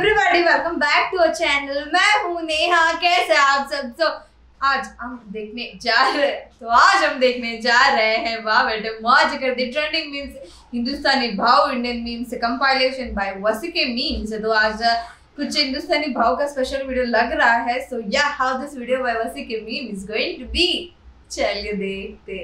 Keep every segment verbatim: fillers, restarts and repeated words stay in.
Everybody welcome back to our channel. मैं हूँ नेहा, कैसे आप सब। तो आज हम देखने जा रहे हैं तो आज हम देखने जा रहे हैं वाह बेटे मौज कर दी ट्रेंडिंग मीम्स, हिंदुस्तानी भाव इंडियन मीम्स से कंपाइलेशन बाय वसी के मीम्स। तो आज कुछ हिंदुस्तानी भाव का स्पेशल वीडियो लग रहा है। सो या how this video by Wasi के meme is going to be, चलिए देखते।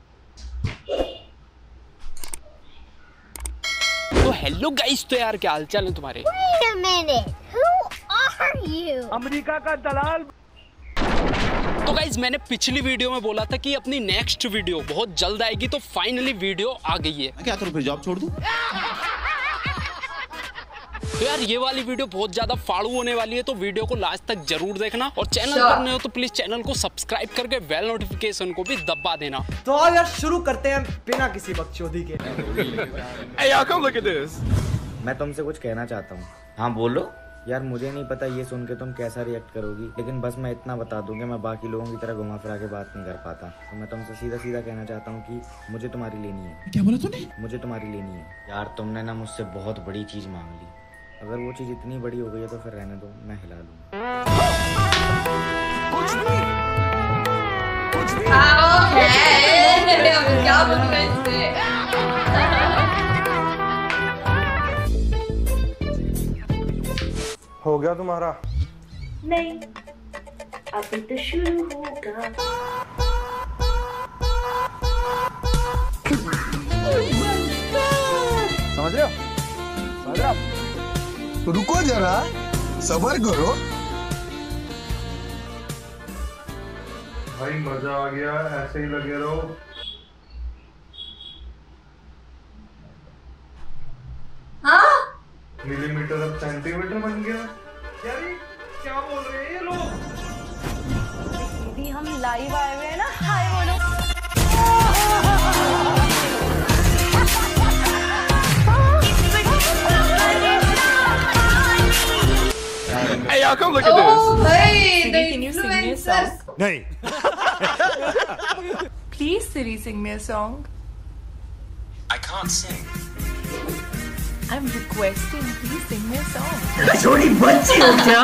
तो हेलो गाइस, तो यार क्या हालचाल है तुम्हारे? Wait a minute, who are you? America का दलाल। तो गाइस मैंने पिछली वीडियो में बोला था कि अपनी नेक्स्ट वीडियो बहुत जल्द आएगी, तो फाइनली वीडियो आ गई है। क्या करूं फिर, जॉब छोड़ दूं? तो यार ये वाली वीडियो बहुत ज्यादा फाड़ू होने वाली है, तो वीडियो को लास्ट तक जरूर देखना और चैनल पर नए हो तो प्लीज चैनल को सब्सक्राइब करके बेल नोटिफिकेशन को भी दबा देना। तो आओ यार शुरू करते हैं बिना किसी बकचोदी के। Hey y'all, come look at this. मैं तुमसे कुछ कहना चाहता हूँ। हाँ बोलो। यार मुझे नहीं पता ये सुन के तुम कैसा रिएक्ट करोगी, लेकिन बस मैं इतना बता दूंगी, मैं बाकी लोगों की तरह घुमा फिरा के बात नहीं कर पाता। तो मैं तुमसे सीधा सीधा कहना चाहता हूँ कि मुझे तुम्हारी लेनी है। क्या बोला तूने? मुझे तुम्हारी लेनी है। यार तुमने ना मुझसे बहुत बड़ी चीज मांग ली, अगर वो चीज इतनी बड़ी हो गई है तो फिर रहने दो, मैं हिला लूँ। कुछ भी कुछ भी क्या बोलूं इससे। हो गया तुम्हारा? नहीं, अभी तो शुरू होगा। समझ रहे हो? समझ रहे हो? रुको जरा, सबर करो। भाई मजा आ गया, ऐसे ही लगे रहो। हाँ? मिलीमीटर अब सेंटीमीटर बन गया। यार ये क्या बोल रहे हैं ये लोग? दीदी हम लाइव आए हुए हैं ना, हाय बोलो। Hey y'all, come look at this. Oh भाई, the Can you sing me a song? influencers. नहीं। Please Siri sing me a song. I can't sing. I'm requesting, please sing me a song. छोटी बच्ची हो क्या?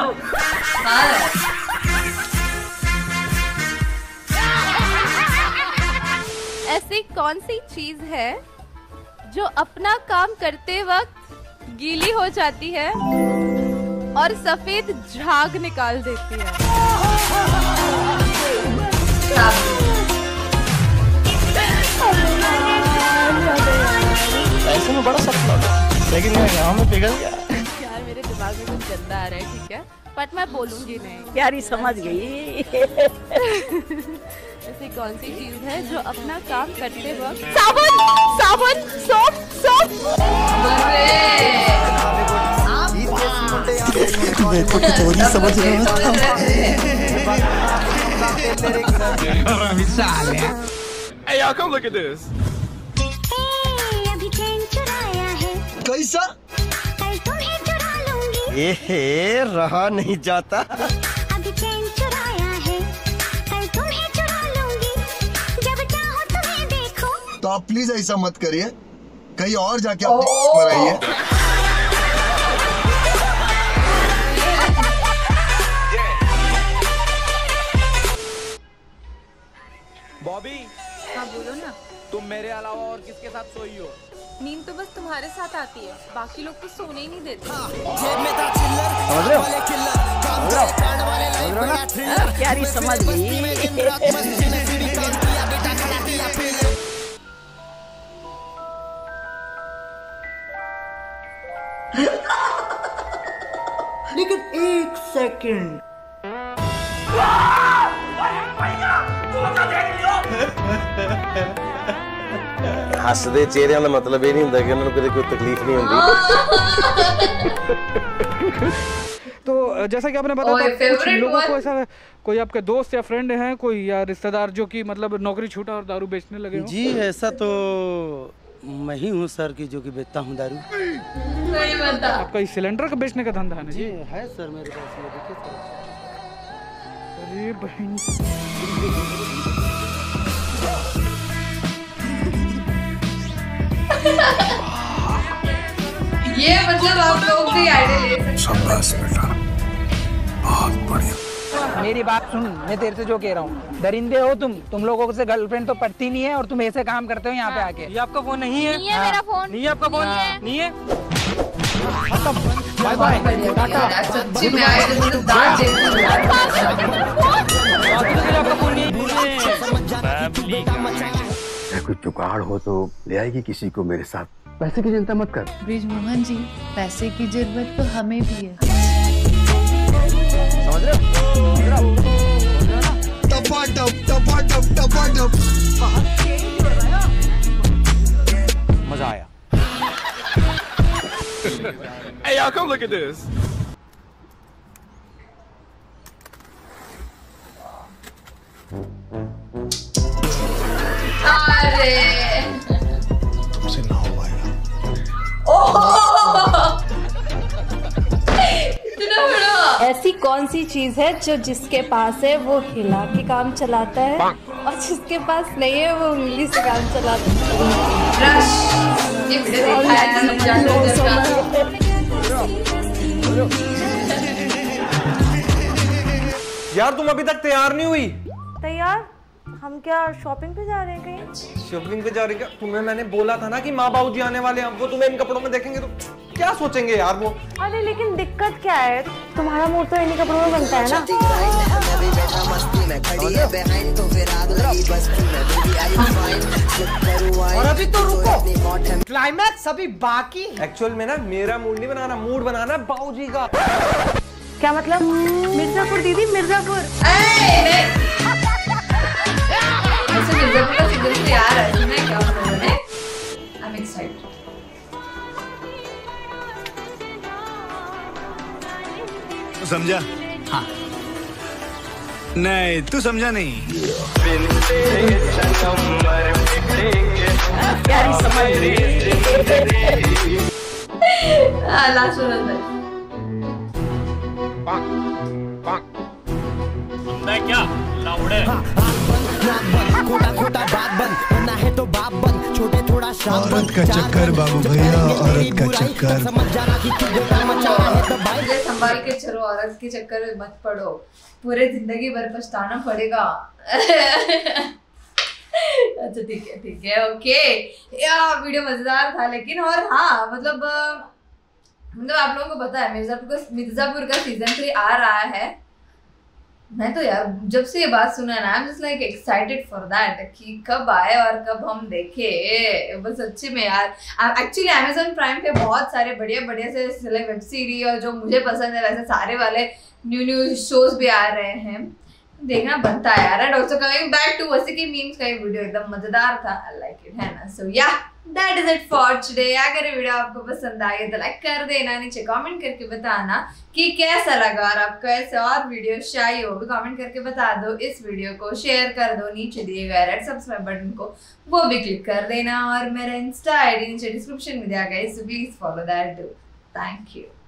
ऐसी कौन सी चीज है जो अपना काम करते वक्त गीली हो जाती है और सफेद झाग निकाल देती है? ऐसे में बड़ा सपना था, लेकिन यहाँ में पिघल गया। यार मेरे दिमाग में कुछ गंदा आ रहा है, ठीक है, बट मैं बोलूंगी नहीं। यार समझ गई। ऐसी कौन सी चीज है जो अपना काम करते वक्त साबुन साबुन सोप सोप चोरी समझ रहे हो? Hey y'all, come look at this. अभी चैन चुराया है, कैसा? कल तुम्हें चुरा लूंगी। ए रहा नहीं जाता। अभी चैन चुराया है, कल तुम्हें चुरा लूंगी। जब चाहो तुम्हें देखो। तो आप प्लीज ऐसा मत करिए, कहीं और जाके अपनी मराइए। बॉबी, हाँ बोलो ना। तुम मेरे अलावा और किसके साथ सोई हो? नींद तो बस तुम्हारे साथ आती है, बाकी लोग तो सोने ही नहीं देते। समझ रहे हो? समझ रहे हो? समझ रहे हो ना? यार समझ गई। लेकिन एक सेकंड। हसदे चेहरे का मतलब ये नहीं होता कि उन्होंने कोई तकलीफ नहीं होती। तो जैसा कि आपने बताया था, कुछ लोगों को ऐसा, कोई आपके दोस्त या फ्रेंड हैं, कोई या रिश्तेदार जो कि मतलब नौकरी छूटा और दारू बेचने लगे हो? जी ऐसा तो मैं ही हूँ सर की जो कि बेचता हूँ दारू। नहीं बता। आपका इस सिलेंडर का बेचने का धंधा है ना? जी है सर मेरे पास, ये देखिए सर। अरे बहन, ये मतलब आप लोग भी आइडिया ले सकते हो। शाबाश बेटा, बहुत बढ़िया। मेरी बात सुन, मैं तेरे से जो कह रहा हूँ, दरिंदे हो तुम तुम लोगों से गर्लफ्रेंड तो पड़ती नहीं है और तुम ऐसे काम करते हो यहाँ पे आके। ये आपका फोन नहीं है? नहीं है मेरा फोन। नहीं है आपका फोन? नहीं है। Bye bye, tata. सच्ची में आए तो मुझे दांत दे कोई जुगाड़ हो तो ले आएगी किसी को मेरे साथ। पैसे की चिंता मत कर। ब्रिज मोहन जी, पैसे की जरूरत तो हमें भी है। समझ रहे हो? टपाटप टपाटप टपाटप। मजा आया। Hey y'all, come look at this. अरे तुमसे ना हो पाएगा। इतना बड़ा। ऐसी कौन सी चीज है जो जिसके पास है वो हिला के काम चलाता है और जिसके पास नहीं है वो उंगली से काम चलाता है? रश। ये वीडियो देखा है ना, जानते हो। यार तुम अभी तक तैयार नहीं हुई। तैयार? हम क्या शॉपिंग पे जा रहे हैं कहीं? शॉपिंग पे जा रही क्या? तुम्हें मैंने बोला था ना कि माँ बाबू जी आने वाले हैं, वो तुम्हें इन कपड़ों में देखेंगे तो क्या सोचेंगे यार वो। अरे लेकिन दिक्कत क्या है, तुम्हारा मूड तो इन्हीं कपड़ों में बनता है ना। और अभी तो रुको, क्लाइमैक्स अभी बाकी। एक्चुअल में ना मेरा मूड नहीं बनाना, मूड बनाना बाबू जी का। क्या मतलब? मिर्जापुर दीदी, मिर्जापुर। ऐसे मिर्जापुर का सिग्नल से आ रहा है, सुना है क्या आप लोगों ने? I'm excited. तू समझा? हाँ। नहीं, तू समझा नहीं। यार समझ हाँ, लास्ट वाला क्या लाउड है? खोटा खोटा बात बन, वरना है तो बाप बन, छोटे थोड़ा शाम। औरत का चक्कर बाबू भैया, औरत का चक्कर। समझ जाना कि तू बेटा मचा है तो भाई। मुझे संभाल के चलो, औरत के चक्कर में मत पड़ो, पूरे जिंदगी भर पछताना पड़ेगा। अच्छा ठीक है ठीक है ओके। यार वीडियो मजेदार था लेकिन, और हाँ मतलब मतलब आप लोगों को पता है मिर्जापुर का मिर्जापुर का सीजन थ्री आ रहा है। मैं तो यार जब से ये बात सुना ना, I am just like excited for that कि कब आए और कब हम देखे। बस सच्ची में यार, एक्चुअली अमेज़न प्राइम पे बहुत सारे बढ़िया बढ़िया से वेब सीरीज और जो मुझे पसंद है वैसे सारे वाले न्यू न्यू शोज भी आ रहे हैं, देखना बनता है यार। And also coming back to Wasi की मीम्स का ये वीडियो एकदम मजेदार था, आई लाइक इट, है ना। So yeah that is it for today. अगर ये वीडियो आपको पसंद आई तो लाइक कर देना, नीचे कमेंट करके बताना कि कैसा लगा, और आपको ऐसे और वीडियो चाहिए वो भी कमेंट करके बता दो। इस वीडियो को शेयर कर दो, नीचे दिए गए रेड सब्सक्राइब बटन को वो भी क्लिक कर देना, और मेरा इंस्टा आईडी नीचे डिस्क्रिप्शन में दिया गया है, so please follow that too. Thank you.